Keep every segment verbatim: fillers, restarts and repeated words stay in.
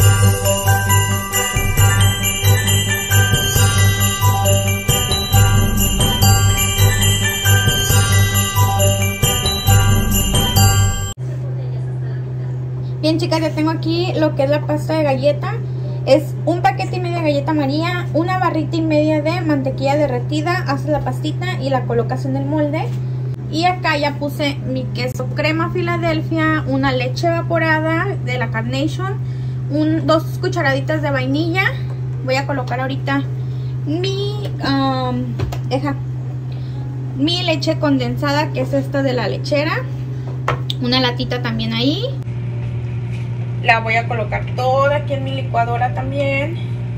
Bien, chicas, ya tengo aquí lo que es la pasta de galleta. Es un paquete y medio de galleta María, una barrita y media de mantequilla derretida. Haces la pastita y la colocas en el molde. Y acá ya puse mi queso crema Filadelfia, una leche evaporada de la Carnation, un, dos cucharaditas de vainilla. Voy a colocar ahorita mi, um, deja, mi leche condensada, que es esta de la lechera. Una latita también ahí. La voy a colocar toda aquí en mi licuadora también.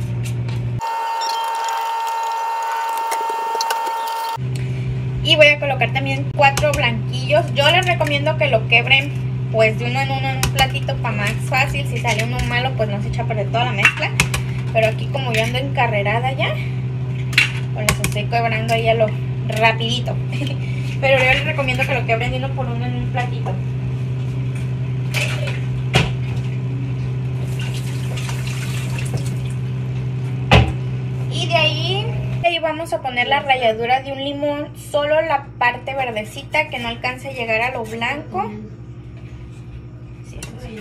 Y voy a colocar también cuatro blanquillos. Yo les recomiendo que lo quebren pues de uno en uno en un platito para más fácil. Si sale uno malo pues no se echa a perder toda la mezcla. Pero aquí como yo ando encarrerada ya, pues los estoy quebrando ahí a lo rapidito. Pero yo les recomiendo que lo quebren de uno por uno en un platito. Y de ahí, de ahí vamos a poner la ralladura de un limón, solo la parte verdecita, que no alcance a llegar a lo blanco. Sí,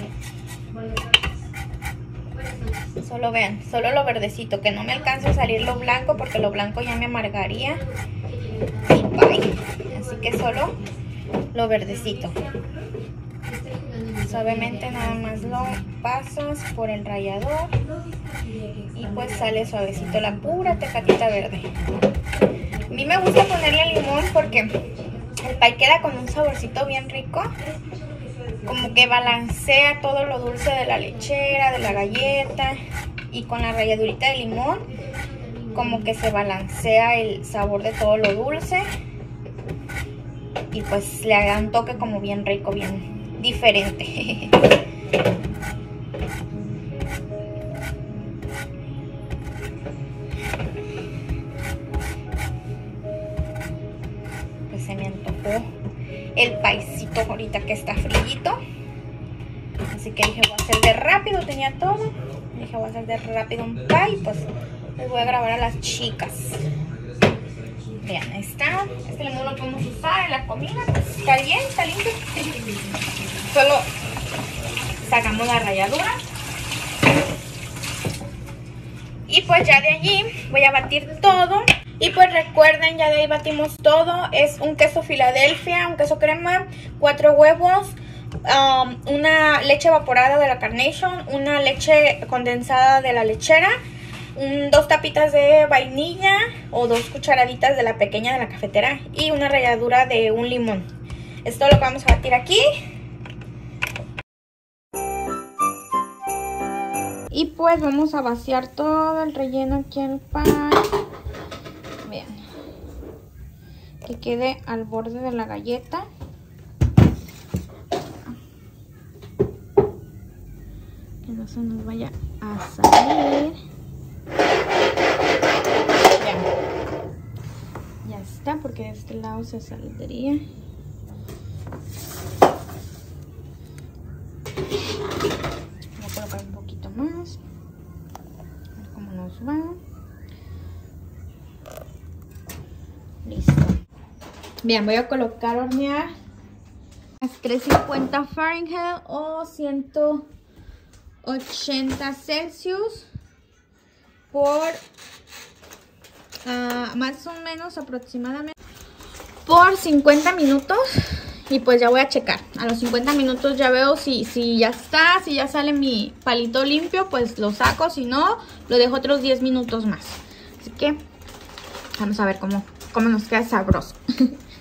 sí. Solo vean, solo lo verdecito, que no me alcance a salir lo blanco porque lo blanco ya me amargaría. Y bye. Así que solo lo verdecito. Suavemente nada más lo pasas por el rallador y pues sale suavecito la pura tecatita verde. A mí me gusta ponerle limón porque el pay queda con un saborcito bien rico, como que balancea todo lo dulce de la lechera, de la galleta, y con la ralladurita de limón como que se balancea el sabor de todo lo dulce y pues le da un toque como bien rico, bien diferente. Pues se me antojó el paisito ahorita que está frillito, así que dije voy a hacer de rápido, tenía todo, dije voy a hacer de rápido un pay, pues les voy a grabar a las chicas. Vean, ahí está. Este limón lo podemos usar en la comida. Pues está bien, está limpio. Solo sacamos la ralladura. Y pues ya de allí voy a batir todo. Y pues recuerden, ya de ahí batimos todo. Es un queso Filadelfia, un queso crema, cuatro huevos, um, una leche evaporada de la Carnation, una leche condensada de la lechera, Un, dos tapitas de vainilla o dos cucharaditas de la pequeña de la cafetera y una ralladura de un limón. Esto lo que vamos a batir aquí. Y pues vamos a vaciar todo el relleno aquí en el pan. Vean, que quede al borde de la galleta. Que no se nos vaya a salir. Ya está, porque de este lado se saldría. Voy a colocar un poquito más. A ver cómo nos va. Listo. Bien, voy a colocar a hornear a trescientos cincuenta Fahrenheit o ciento ochenta Celsius por uh, más o menos aproximadamente por cincuenta minutos. Y pues ya voy a checar. A los cincuenta minutos ya veo si, si ya está, si ya sale mi palito limpio, pues lo saco. Si no, lo dejo otros diez minutos más. Así que vamos a ver cómo, cómo nos queda sabroso.